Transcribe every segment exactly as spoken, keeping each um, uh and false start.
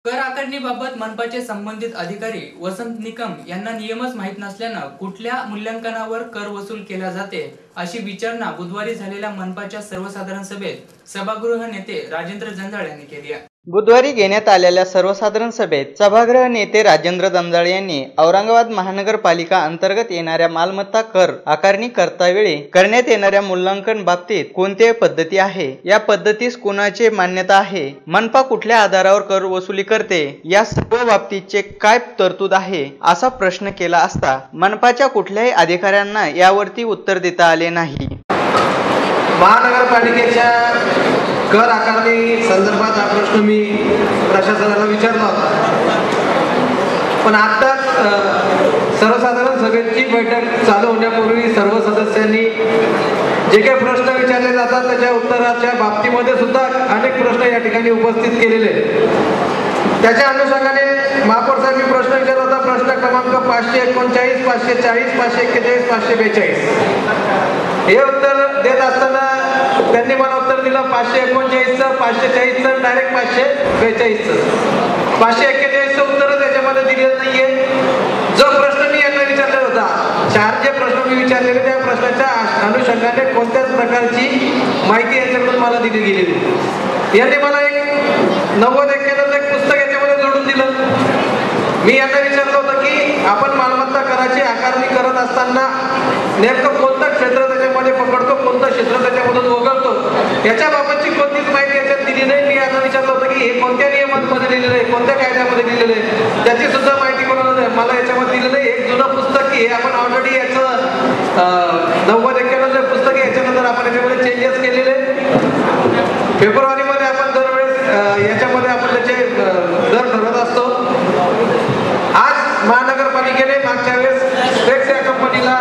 कर आकारणीबाबत मनपाचे संबंधित अधिकारी वसंत निकम यांना नियमच माहीत नसल्यानं कुठल्या मूल्यांकनावर कर वसूल केला जाते अशी विचारणा बुधवारी झालेल्या मनपाच्या सर्वसाधारण सभेत सभागृह नेते राजेंद्र जंजाळ यांनी केली आहे। बुधवारी घेण्यात आलेल्या सर्वसाधारण सभेत सभागृह नेते राजेंद्र जंजाळ यांनी औरंगाबाद महानगरपालिका अंतर्गत येणाऱ्या मालमत्ता कर आकारणी करतावेळी करण्यात येणाऱ्या मूल्यांकन बाबतीत कोणत्या पद्धती आहे, या पद्धतीस कोणाची मान्यता आहे, मनपा कुठल्या आधारावर कर वसुली करते, या सर्व बाबतीचे काय तरतूद आहे असा प्रश्न केला असता मनपाच्या कुठल्याही अधिकाऱ्यांना यावरती उत्तर देता आले नाही। महानगरपालिकेच्या कर आकारणी संदर्भात हा प्रश्न मी प्रशासनाला विचारला होता, पण आत्ताच सर्वसाधारण सभेची बैठक चालू होण्यापूर्वी सर्व सदस्यांनी जे काही प्रश्न विचारले जातात त्याच्या उत्तराच्या बाबतीमध्ये सुद्धा अनेक प्रश्न या ठिकाणी उपस्थित केलेले आहेत। त्याच्या अनुषंगाने महापौर साहेब मी प्रश्न विचारला होता, प्रश्न क्रमांक पाचशे एकोणचाळीस, पाचशे चाळीस, पाचशे एक्केचाळीस, पाचशे बेचाळीस हे उत्तर देत असताना त्यांनी मला उत्तर दिलं पाचशे एकोणचाळीसचं, पाचशे चाळीसचं, डायरेक्ट पाचशे बेचाळीसचं। पाचशे एक्केचाळीसचं उत्तर त्याच्यामध्ये दिलेलं नाहीये। जो प्रश्न मी यांना विचारलेला होता, चार जे प्रश्न मी विचारलेले त्या प्रश्नाच्या अनुषंगाने कोणत्याच प्रकारची माहिती यांच्याकडून मला दिली गेलेली। यांनी मला एक नव्वद एक्क्याण्णवचं एक पुस्तक याच्यामध्ये जोडून दिलं। मी यांना विचारलं होतं की आपण मालमत्ता कराची आकारणी करत असताना नेमकं कोणतं क्षेत्र त्याच्यामध्ये पकडतो, कोणतं क्षेत्र त्याच्यामधून वगळतो, याच्या बाबतची कोणतीच माहिती याच्यात दिली नाही। मी यांना विचारलं होतं की हे कोणत्या नियमांमध्ये दिलेलं आहे, कोणत्या कायद्यामध्ये दिलेलं आहे, त्याची सुद्धा माहिती कोणाला मला याच्यामध्ये दिलं नाही। एक जुनं पुस्तक की हे आपण ऑलरेडी याचं नव्वद एक्क्याण्णवचं पुस्तक याच्यानंतर आपण याच्यामध्ये चेंजेस केलेले। फेब्रुवारीमध्ये आपण दरवेळेस याच्यामध्ये आपण त्याचे दर ठरवत असतो। आज महानगरपालिकेने मागच्या वेळेस स्पेक्स या कंपनीला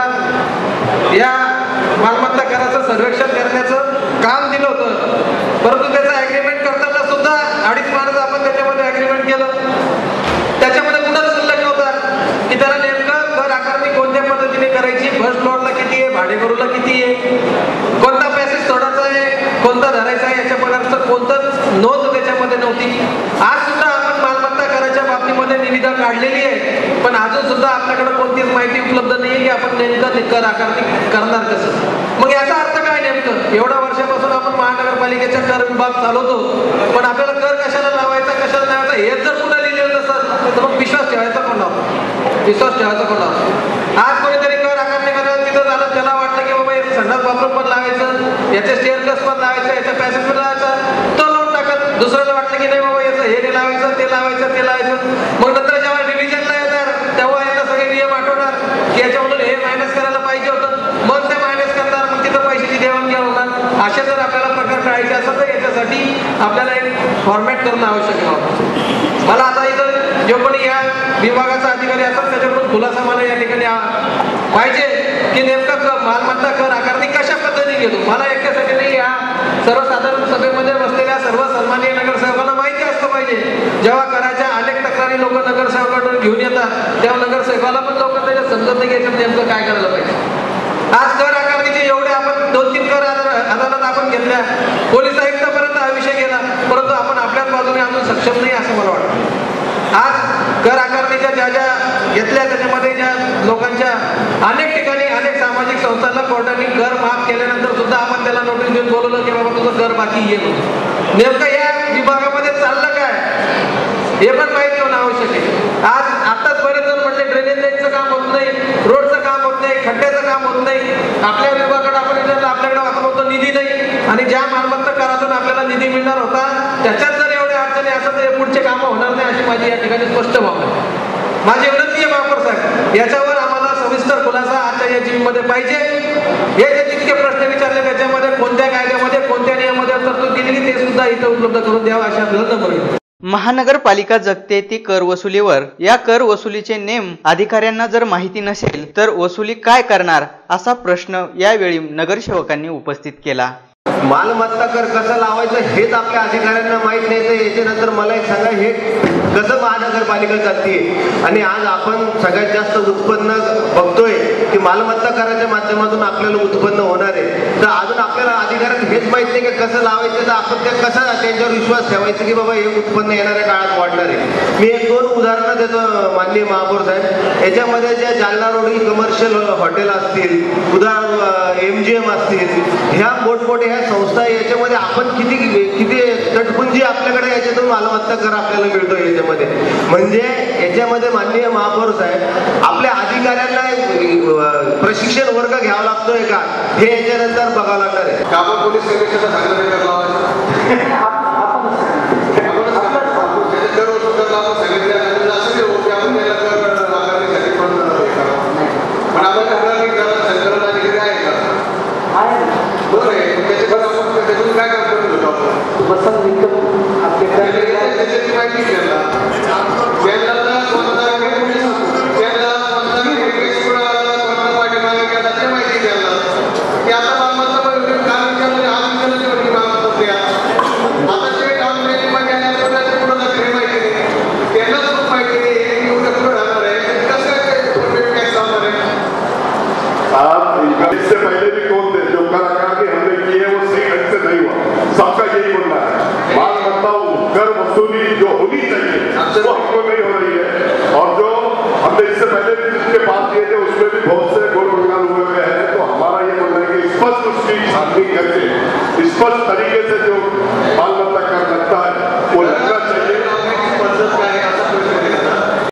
या मालमत्ता कराचं सर्वेक्षण करण्याचं काम दिलं होतं, परंतु त्याचं ॲग्रीमेंट करताना सुद्धा अडीच मार्च आपण त्याच्यामध्ये ॲग्रीमेंट केलं। त्याच्यामध्ये कुठंच उल्लेख नव्हता की त्याला नेमकं कर आकारणी कोणत्या पद्धतीने करायची, फर्स्ट फ्लोअरला किती आहे, भाडेकरूला किती आहे, कोणता पॅसेज सोडायचा आहे, कोणता धरायचा आहे, याच्या पदार्थ कोणतंच नोंद त्याच्यामध्ये नव्हती। आज सुद्धा आपण मालमत्ता कराच्या बाबतीमध्ये निविदा काढलेली आहे, पण अजून सुद्धा आपल्याकडे कोणतीच माहिती उपलब्ध नाही की आपण नेमकं कर आकारणी करणार कसं। मग याचा अर्थ काय नेमकं, एवढ्या वर्षापासून आपण महानगरपालिकेचा कर विभाग चालवतो, पण आपल्याला कर कशाला लावायचा, कशाला लावायचा हेच जर कुठं लिहिलेलं नसतं तर मग विश्वास ठेवायचा कोणावर, विश्वास ठेवायचा कोणावर। आज कोणीतरी कर आकारणी करायला तिथं झालं, त्याला वाटलं की बाबा याचं संडास बाथरूम पण लावायचं, याचे स्टेअरकेस पण लावायचं, याचा पॅसेज पण लावायचा, तो लावून टाकत। दुसऱ्याला वाटलं की नाही बाबा याचं हे नाही लावायचं, ते लावायचं, ते लावायचं। मग नंतर जेव्हा रिव्हिजनला येणार तेव्हा यांना सगळे नियम आठवणार की याच्यामधून हे मायनस करायला पाहिजे होतं, मग ते मायनस करणार, मग तिथं पैशाची देवाणघेवाण होणार। असे जर आपल्याला प्रकार टाळायचे असेल तर याच्यासाठी आपल्याला एक फॉर्मॅट करणं आवश्यक आहे। मला आता इथं जो कोणी या विभागाचा अधिकारी असेल त्याच्याकडून खुलासा मला या ठिकाणी पाहिजे की नेमका मालमत्ता कर आकारणी कशा पद्धतीने घेतो। मला एकट्यासाठी नाही, या सर्वसाधारण सभेमध्ये बसलेल्या सर्व सन्माननीय नगरसेवकांना माहिती असतं पाहिजे। जेव्हा कराच्या अनेक तक्रारी लोक नगरसेवकांकडून घेऊन येतात तेव्हा नगरसेवकाला पण लवकर त्याच्यात समजत नाही की नेमकं काय करायला पाहिजे। आज कर आकारणीचे एवढे आपण दोन तीन कर अदालत आपण घेतल्या, पोलीस आयुक्तापर्यंत हा विषय गेला, परंतु आपण आपल्याच बाजूने अजून सक्षम नाही असं मला वाटतं। आज कर आकारणीच्या ज्या ज्या घेतल्या त्याच्यामध्ये ज्या लोकांच्या अनेक ठिकाणी अनेक सामाजिक संस्थांना कोर्टाने कर माफ केल्यानंतर सुद्धा आपण त्याला नोटीस देऊन बोलवलं की बाबा तुझं कर बाकी ये म्हणून। नेमकं या विभागामध्ये चाललं काय हे पण माहिती होणं आवश्यक आहे। आज आताच बरेच जण म्हटले ड्रेनेज लाईनचं काम होत नाही, रोडचं काम होत नाही, खड्ड्याचं काम होत नाही। आपल्या विभागाकडे आपण विचारलं, आपल्याकडे आपण होतो निधी नाही, आणि ज्या मालमत्ता करातून आपल्याला निधी मिळणार होता त्याच्यात जर एवढे अडचणी असतात तर पुढचे कामं होणार नाही अशी माझी या ठिकाणी स्पष्ट भावना आहे। माझी विनंती आहे महापौर साहेब, याच्यावर आम्हाला सविस्तर खुलासा आजच्या या जीवमध्ये पाहिजे। हे जे जितके प्रश्न विचारले त्याच्यामध्ये कोणत्या कायद्यामध्ये कोणत्या नियमामध्ये तरतूद केलेली ते सुद्धा इथं उपलब्ध करून द्यावं अशा आपल्याला नम्र। महानगरपालिका जगते ती कर वसुलीवर, या कर वसुलीचे नेम अधिकाऱ्यांना जर माहिती नसेल तर वसुली काय करणार असा प्रश्न यावेळी नगरसेवकांनी उपस्थित केला। मालमत्ता कर कसं लावायचं हेच आपल्या अधिकाऱ्यांना माहित नाही, तर याच्यानंतर मला एक सांगा, हे कसं महानगरपालिका चालते आणि आज आपण सगळ्यात जास्त उत्पन्न बघतोय की मालमत्ता कराच्या माध्यमातून आपल्याला उत्पन्न होणार आहे, तर अजून आपल्याला अधिकारात हेच माहित नाही की कसं लावायचं, तर आपण त्या कसा त्यांच्यावर विश्वास ठेवायचा की बाबा हे उत्पन्न येणाऱ्या काळात वाढणार आहे. मी एक दोन उदाहरणं देतो माननीय महापौर साहेब. याच्यामध्ये ज्या जालना रोडी कमर्शियल हॉटेल असतील, उदाहरण एम जी एम असतील, ह्या मोठमोठ्या ह्या संस्था, याच्यामध्ये आपण किती किती तटपुंजी आपल्याकडे याच्यातून मालमत्ता कर आपल्याला मिळतो याच्यामध्ये. म्हणजे याच्यामध्ये माननीय महापौर साहेब आपल्या अधिकाऱ्यांना प्रशिक्षण वर्ग घ्यावा लागतोय का हे याच्यानंतर बघावं लागणार आहे. काबा पोलीस कमिशनला सांगण्यात इससे पहले भी कौन थे जो कर आकार के हमने किए वो सही ढंग से नहीं हुआ. सबका यही बोलना है माल मत्ता कर वसूली जो होनी चाहिए वो हमको नहीं हो रही है. और जो हमने इससे पहले भी जिसके पास किए थे उसमें भी बहुत से गोल गुणगान हुए हुए हैं. तो हमारा ये बोलना है कि स्पष्ट उसकी छानबीन करके स्पष्ट तरीके से जो